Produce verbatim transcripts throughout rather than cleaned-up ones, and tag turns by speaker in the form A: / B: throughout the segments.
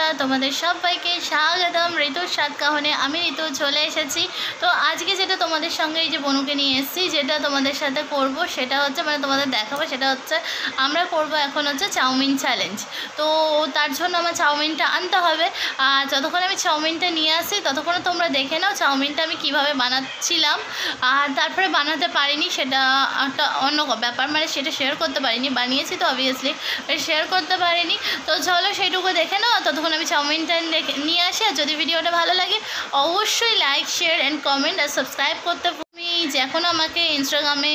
A: তোমাদের সবাইকে স্বাগতম ঋতুর স্বাদ কাহনে। আমি ঋতু চলে এসেছি। তো আজকে যেটা তোমাদের সঙ্গে এই যে বনুকে নিয়ে এসেছি, যেটা তোমাদের সাথে করব সেটা হচ্ছে মানে তোমাদের দেখাবো, সেটা হচ্ছে আমরা করব এখন হচ্ছে চাউমিন চ্যালেঞ্জ। তো তার জন্য আমার চাউমিনটা আনতে হবে। আর যতক্ষণ আমি চাউমিনটা নিয়ে আসি ততক্ষণে তোমরা দেখে নাও চাউমিনটা আমি কিভাবে বানাচ্ছিলাম। আর তারপরে বানাতে পারিনি, সেটা একটা অন্য ব্যাপার, মানে সেটা শেয়ার করতে পারিনি। বানিয়েছি তো অবভিয়াসলি, শেয়ার করতে পারিনি। তো চলো সেইটুকু দেখে নাও, ততক্ষণ আমি চাউমিনটা নিয়ে আসি। আর যদি ভিডিওটা ভালো লাগে অবশ্যই লাইক, শেয়ার অ্যান্ড কমেন্ট আর সাবস্ক্রাইব করতে। তুমি যখন আমাকে ইনস্টাগ্রামে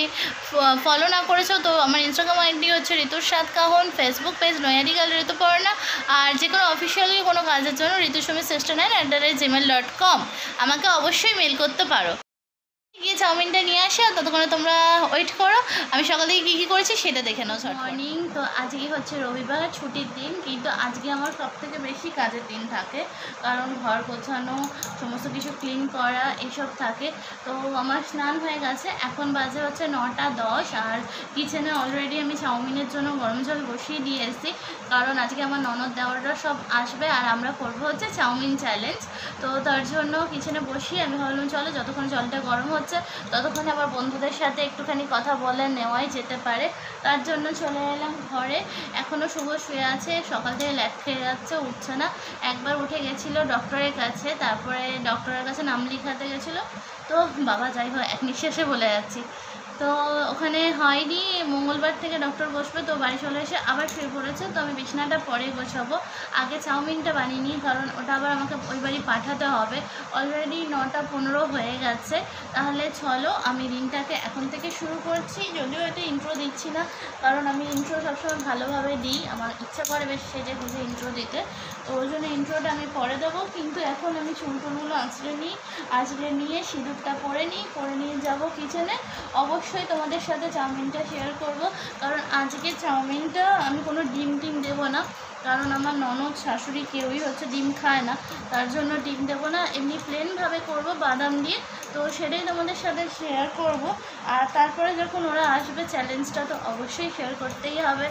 A: ফলো না করেছো, তো আমার ইনস্টাগ্রাম আইডি হচ্ছে ঋতুর স্বাদ কাহন, ফেসবুক পেজ নয়াদি গাল ঋতুপর্ণা। আর যে কোনো অফিসিয়ালি কোনো কাজের জন্য ঋতুসুমি sixty nine at the rate Gmail dot com আমাকে অবশ্যই মেল করতে পারো। গিয়ে চাউমিনটা নিয়ে আসি, আর ততক্ষণে তোমরা ওয়েট করো। আমি সকাল থেকে কী কী করেছি সেটা দেখে নাও। মর্নিং। তো আজকে হচ্ছে রবিবার, ছুটির দিন, কিন্তু আজকে আমার সব থেকে বেশি কাজের দিন থাকে, কারণ ঘর গোছানো, সমস্ত কিছু ক্লিন করা এসব থাকে। তো আমার স্নান হয়ে গেছে, এখন বাজে হচ্ছে নটা দশ। আর কিচেনে অলরেডি আমি চাউমিনের জন্য গরম জল বসিয়ে দিয়ে এসেছি, কারণ আজকে আমার ননদ দেওয়াররা সব আসবে আর আমরা করবো হচ্ছে চাউমিন চ্যালেঞ্জ। তো তার জন্য কিচেনে বসিয়ে আমি ভাবলাম চলো যতক্ষণ জলটা গরম হচ্ছে ততক্ষণে আমার বন্ধুদের সাথে একটুখানি কথা বলে নেওয়াই যেতে পারে। তার জন্য চলে এলাম ঘরে। এখনও শুভ শুয়ে আছে, সকাল থেকে ল্যাট খেয়ে যাচ্ছে, উঠছে না। একবার উঠে গেছিলো ডক্টরের কাছে, তারপরে ডক্টরের কাছে নাম লিখাতে গেছিলো। তো বাবা যাই হোক, এক নিঃশ্বাসে বলে যাচ্ছি। তো ওখানে হয়নি, মঙ্গলবার থেকে ডক্টর বসবে, তো বাড়ি চলে এসে আবার শুয়ে পড়েছে। তো আমি বিছানাটা পরে গোছাবো, আগে চাউমিনটা বানিয়ে নিই, কারণ ওটা আবার আমাকে ওই বাড়ি পাঠাতে হবে। অলরেডি নটা পনেরো হয়ে গেছে। তাহলে চলো আমি দিনটাকে এখন থেকে শুরু করছি। যদিও এটা ইন্ট্রো দিচ্ছি না, কারণ আমি ইন্ট্রো সবসময় ভালোভাবে দিই, আমার ইচ্ছা করে বেশ সেজে গুজে ইন্ট্রো দিতে। তো ওই জন্য ইন্ট্রোটা আমি পরে দেবো। কিন্তু এখন আমি চুলটুলগুলো আঁচড়ে নিই, আঁচড়ে নিয়ে সিঁদুরটা পরে নিই, পরে নিয়ে যাবো কিচেনে। অবশ্যই তোমাদের সাথে চাউমিনটা শেয়ার করব, কারণ আজকে চাউমিনটা আমি কোনো ডিম টিম দেবো না, কারণ আমার ননদ শাশুড়ি কেউই হচ্ছে ডিম খায় না, তার জন্য ডিম দেবো না, এমনি প্লেনভাবে করব বাদাম দিয়ে। তো সেটাই তোমাদের সাথে শেয়ার করব। আর তারপরে যখন ওরা আসবে চ্যালেঞ্জটা তো অবশ্যই শেয়ার করতেই হবে।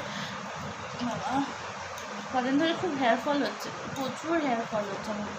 A: বাবা কদিন ধরে খুব হেয়ার ফল হচ্ছে, প্রচুর হেয়ার ফল হচ্ছে আমার,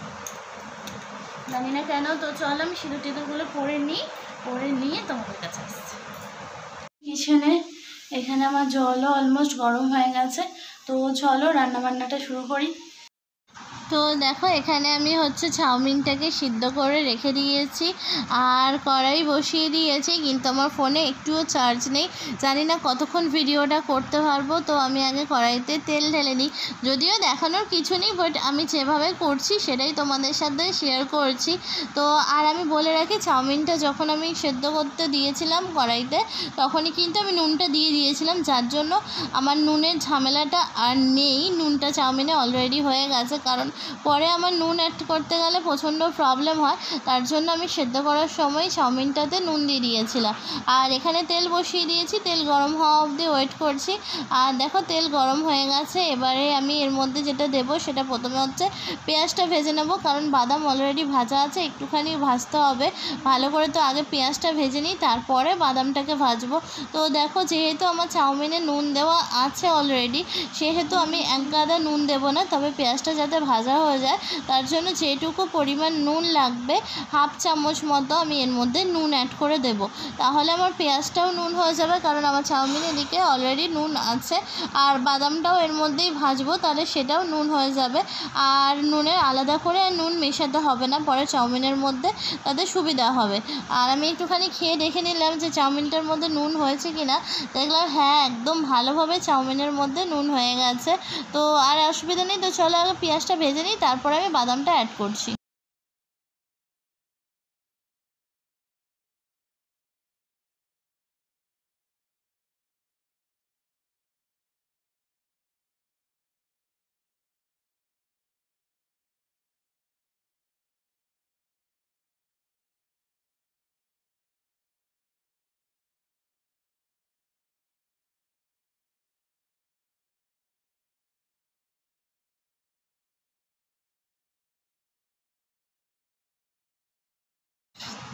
A: জানি না কেন। তো চল আমি সিঁদুর টিঁদুরগুলো পরে নিই, পরে নিয়ে তোমাদের কাছে আসছি। কিচেনে এখানে আমার জলও অলমোস্ট গরম হয়ে গেছে। তো চলো রান্নাবান্নাটা শুরু করি। তো দেখো এখানে আমি হচ্ছে চাউমিনটাকে সিদ্ধ করে রেখে দিয়েছি আর কড়াই বসিয়ে দিয়েছি, কিন্তু আমার ফোনে একটুও চার্জ নেই, জানি না কতক্ষণ ভিডিওটা করতে পারবো। তো আমি আগে কড়াইতে তেল ঢেলে নিই, যদিও দেখানোর কিছু নেই, বাট আমি যেভাবে করছি সেটাই তোমাদের সাথে শেয়ার করছি। তো আর আমি বলে রাখি, চাউমিনটা যখন আমি সেদ্ধ করতে দিয়েছিলাম কড়াইতে তখনই কিন্তু আমি নুনটা দিয়ে দিয়েছিলাম, যার জন্য আমার নুনের ঝামেলাটা আর নেই। নুনটা চাউমিনে অলরেডি হয়ে গেছে, কারণ পরে আমার নুন অ্যাড করতে গেলে প্রচণ্ড প্রবলেম হয়, তার জন্য আমি সেদ্ধ করার সময় চাউমিনটাতে নুন দিয়ে দিয়েছিলাম। আর এখানে তেল বসিয়ে দিয়েছি, তেল গরম হওয়া অবধি ওয়েট করছি। আর দেখো তেল গরম হয়ে গেছে, এবারে আমি এর মধ্যে যেটা দেবো সেটা প্রথমে হচ্ছে পেঁয়াজটা ভেজে নেব, কারণ বাদাম অলরেডি ভাজা আছে, একটুখানি ভাজতে হবে ভালো করে। তো আগে পেঁয়াজটা ভেজে নিই, তারপরে বাদামটাকে ভাজবো। তো দেখো যেহেতু আমার চাউমিনে নুন দেওয়া আছে অলরেডি, সেহেতু আমি এক গাদা নুন দেবো না, তবে পেঁয়াজটা যাতে ভাজা হয়ে যায় তার জন্য যেটুকু পরিমাণ নুন লাগবে হাফ চামচ মতো আমি এর মধ্যে নুন অ্যাড করে দেব, তাহলে আমার পেঁয়াজটাও নুন হয়ে যাবে, কারণ আমার চাউমিনের দিকে অলরেডি নুন আছে। আর বাদামটাও এর মধ্যেই ভাজবো, তাহলে সেটাও নুন হয়ে যাবে। আর নুনের আলাদা করে নুন মেশাতে হবে না পরে চাউমিনের মধ্যে, তাতে সুবিধা হবে। আর আমি একটুখানি খেয়ে দেখে নিলাম যে চাউমিনটার মধ্যে নুন হয়েছে কিনা, দেখলাম হ্যাঁ একদম ভালোভাবে চাউমিনের মধ্যে নুন হয়ে গেছে। তো আর অসুবিধা নেই। তো চলো আগে পেঁয়াজটা ভেজে নিই, তারপরে আমি বাদামটা অ্যাড করছি।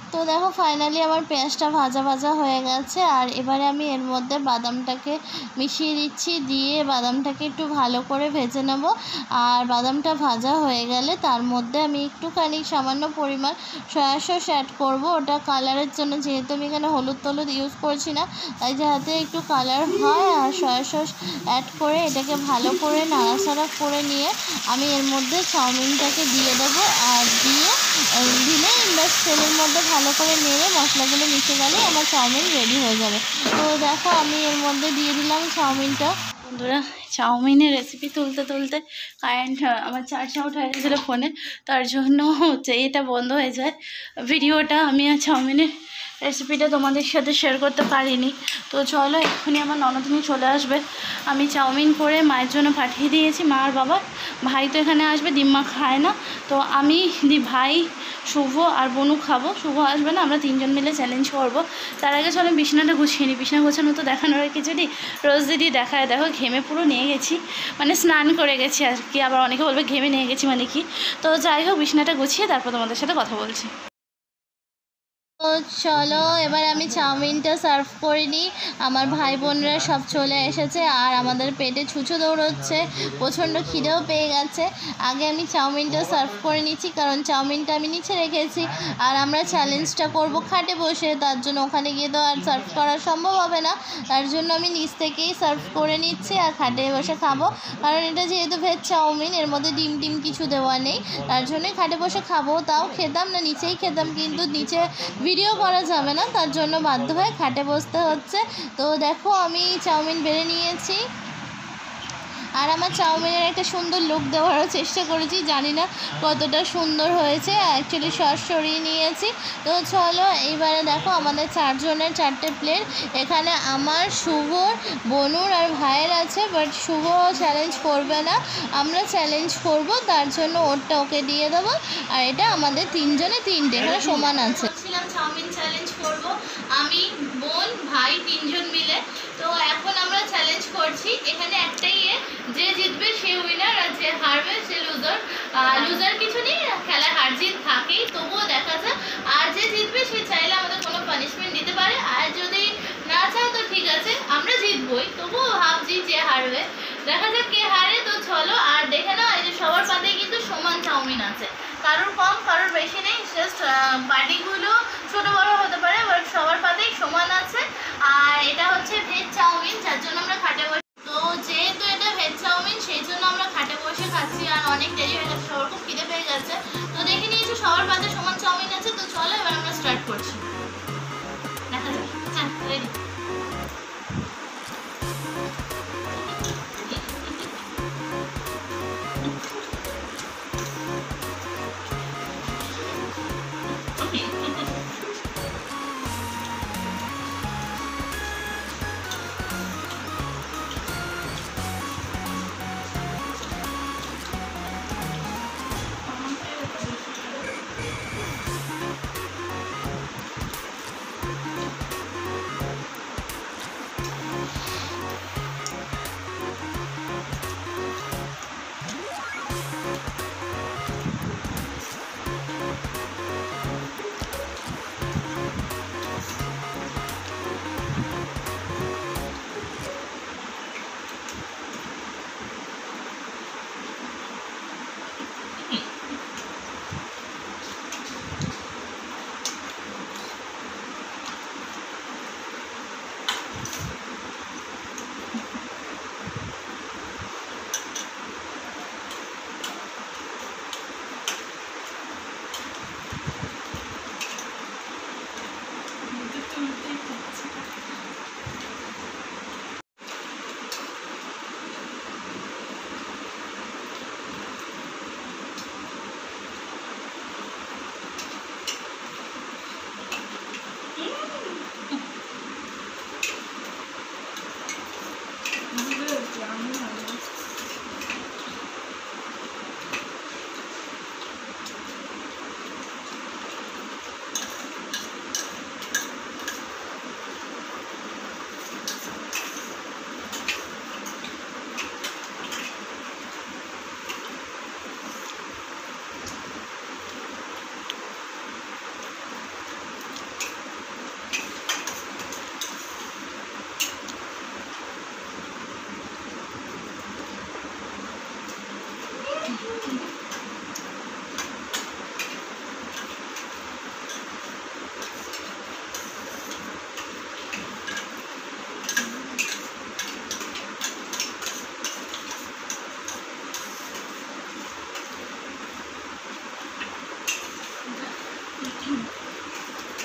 A: তো দেখো ফাইনালি আমার পেঁয়াজটা ভাজা ভাজা হয়ে গেছে। আর এবারে আমি এর মধ্যে বাদামটাকে মিশিয়ে দিচ্ছি, দিয়ে বাদামটাকে একটু ভালো করে ভেজে নেব। আর বাদামটা ভাজা হয়ে গেলে তার মধ্যে আমি একটুখানি সামান্য পরিমাণ সয়া সস অ্যাড করব, ওটা কালারের জন্য, যেহেতু আমি এখানে হলুদ টলুদ ইউজ করছি না, তাই যাতে একটু কালার হয়। আর সয়া সস অ্যাড করে এটাকে ভালো করে নাড়াচাড়া করে নিয়ে আমি এর মধ্যে চাউমিনটাকে দিয়ে দেবো। আর দিয়ে দিলে ব্যাস তেলের মধ্যে ভালো করে নেড়ে মশলাগুলো মিশে গেলে আমার চাউমিন রেডি হয়ে যাবে। তো দেখো আমি এর মধ্যে দিয়ে দিলাম চাউমিনটা। বন্ধুরা, চাউমিনের রেসিপি তুলতে তুলতে কারেন্ট আমার চার্জ আউট হয়ে গেছিলো ফোনে, তার জন্য হচ্ছে এটা বন্ধ হয়ে যায় ভিডিওটা। আমি আর চাউমিনের রেসিপিটা তোমাদের সাথে শেয়ার করতে পারিনি। তো চলো, এক্ষুনি আমার ননদিনী চলে আসবে। আমি চাউমিন করে মায়ের জন্য পাঠিয়ে দিয়েছি, মা আর বাবা। ভাই তো এখানে আসবে, ডিম্মা খায় না। তো আমি দি ভাই, শুভ আর বনু খাবো। শুভ আসবে না, আমরা তিনজন মিলে চ্যালেঞ্জ করবো। তার আগে চলো বিছানাটা গুছিয়ে নিই। বিছানা গোছানো তো দেখানোর কিছু নেই, রোজ দিদি দেখায়। দেখো ঘেমে পুরো নিয়ে গেছি, মানে স্নান করে গেছি আর কি। আবার অনেকে বলবে ঘেমে নিয়ে গেছি মানে কি। তো যাই হোক, বিছানাটা গুছিয়ে তারপর তোমাদের সাথে কথা বলছি। তো চলো এবার আমি চাউমিনটা সার্ভ করে নিই। আমার ভাই বোনরা সব চলে এসেছে আর আমাদের পেটে ছুঁচো দৌড়চ্ছে, প্রচণ্ড খিদেও পেয়ে গেছে। আগে আমি চাউমিনটা সার্ভ করে নিচ্ছি, কারণ চাউমিনটা আমি নিচে রেখেছি। আর আমরা চ্যালেঞ্জটা করব খাটে বসে, তার জন্য ওখানে গিয়ে তো আর সার্ভ করা সম্ভব হবে না। তার জন্য আমি নিচ থেকেই সার্ভ করে নিচ্ছি আর খাটে বসে খাবো। কারণ এটা যেহেতু ভেজ চাউমিন, এর মধ্যে ডিম টিম কিছু দেওয়া নেই, তার জন্যই খাটে বসে খাবো। তাও খেতাম না, নিচেই খেতাম, কিন্তু নিচে ভিডিও করা যাবে না, তার জন্য বাধ্য হয়ে খাটে বসতে হচ্ছে। তো দেখো আমি চাউমিন বেড়ে নিয়েছি আর আমার চাউমিনের একটা সুন্দর লুক দেওয়ারও চেষ্টা করেছি, জানি না কতটা সুন্দর হয়েছে। অ্যাকচুয়ালি সস সরিয়ে নিয়েছি। তো চলো এইবারে দেখো আমাদের চারজনের চারটে প্লেট। এখানে আমার, শুভর, বনুর আর ভাইয়ের আছে, বাট শুভ চ্যালেঞ্জ করবে না, আমরা চ্যালেঞ্জ করব, তার জন্য ওরটা ওকে দিয়ে দেবো। আর এটা আমাদের তিনজনে তিনটে, এখানে সমান আছে। ছিলাম চাউমিন চ্যালেঞ্জ করব আমি, বোন, ভাই তিনজন মিলে। তো এখন আমরা চ্যালেঞ্জ করছি, এখানে একটাই ইয়ে, যে জিতবে সে উইনার আর যে হারবে সে লুজার। লুজার কিছু নেই, খেলায় হার জিত থাকেই, তবুও দেখা যায়। আর যে জিতবে সে চাইলে আমাদের কোনো পানিশমেন্ট দিতে পারে, আর যদি না চায় তো ঠিক আছে, আমরা জিতবই, তবুও ভাবছি যে হারবে। দেখা যাক কে হারে। তো চলো, আর দেখে না এই যে সবার পাতেই কিন্তু সমান চাউমিন আছে, কারোর কম কারোর বেশি নেই, জাস্ট পার্টিগুলো ছোটো বড়ো হতে পারে, বাট সবার পাতেই সমান আছে। আর এটা হচ্ছে ভেজ চাউমিন, যার জন্য আমরা খাটে বসে, তো যেহেতু এটা ভেজ চাউমিন সেই জন্য আমরা খাটে বসে খাচ্ছি। আর অনেক দেরি হয়ে গেছে, সবার খুব খিদে পেয়ে গেছে। তো দেখে নিয়েছি সবার পাতে সমান চাউমিন আছে। তো চলো এবার আমরা স্টার্ট করছি, দেখা যাক। হ্যাঁ, রেডি।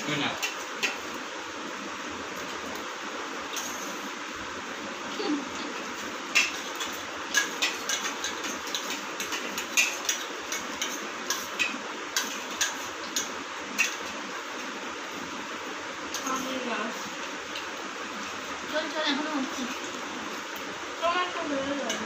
B: না
A: চল চল এখনো হচ্ছে।
C: তোমার তো হয়ে যাবে।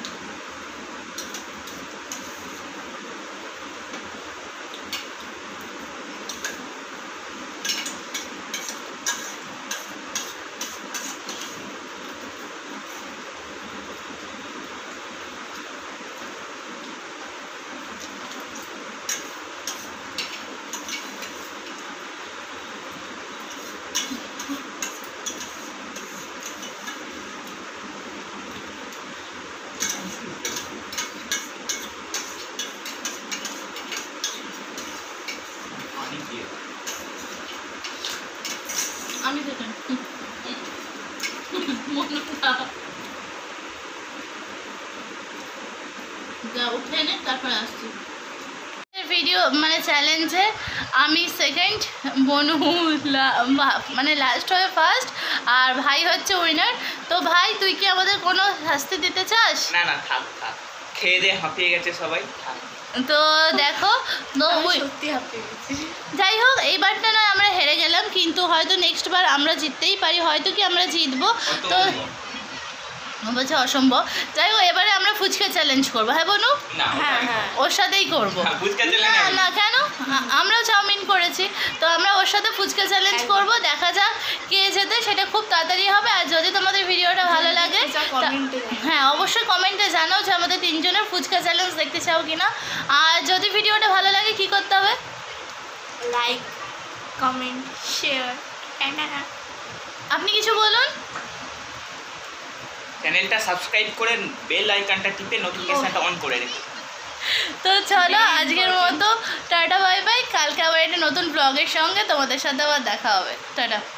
A: আমি তো যা উঠে নে তারপরে আসছি। ভিডিও মানে চ্যালেঞ্জে আমি সেকেন্ড, বনু লা- বা- মানে লাস্ট হয়ে ফার্স্ট, আর ভাই হচ্ছে উইনার। তো ভাই তুই কি আমাদের কোনো শাস্তি দিতে চাস?
B: না না থাক থাক, খেয়ে দিয়ে হাঁপিয়ে গেছে সবাই, থাক।
A: তো দেখো তো
C: আমি
A: ওই-
C: সত্যি হাঁপিয়ে গেছি।
A: যাই হোক এইবারটা নয় আমরা হেরে গেলাম, কিন্তু হয়তো নেক্সট বার আমরা জিততেই পারি, হয়তো কি আমরা জিতবো।
B: অত
A: তো
B: বলবো।
A: বলছে অসম্ভব। যাই হোক এবারে আমরা ফুচকা চ্যালেঞ্জ করবো, হ্যাঁ বনু?
B: না
C: হ্যাঁ হ্যাঁ
A: ওর সাথেই করবো।
B: হ্যাঁ, ফুচকা
A: না
B: চ্যালেঞ্জ
A: না কেন, আ- আমরাও চাউমিন করেছি, তো আমরা ওর সাথে ফুচকা চ্যালেঞ্জ
C: একদম।
A: করব। দেখা যাক কে যেতে, সেটা খুব তাড়াতাড়ি হবে। আর যদি তোমাদের ভিডিওটা ভালো লাগে
C: যা
A: তা-
C: কমেন্টে জানাও।
A: হ্যাঁ অবশ্যই কমেন্টে জানাও যে আমাদের তিনজনের ফুচকা চ্যালেঞ্জ দেখতে চাও কিনা। আর যদি ভিডিওটা ভালো লাগে কি করতে হবে?
C: লাইক, কমেন্ট, শেয়ার,
A: আপনি কিছু বলুন।
B: চ্যানেলটা সাবস্ক্রাইব করে বেল আইকনটা টিপে নোটিফিকেশনটা অন করে রেখে।
A: তো চলো আজকের মতো টাটা বাই বাই। কালকে আবার একটা নতুন ব্লগের সঙ্গে তোমাদের সাথে আবার দেখা হবে। টাটা।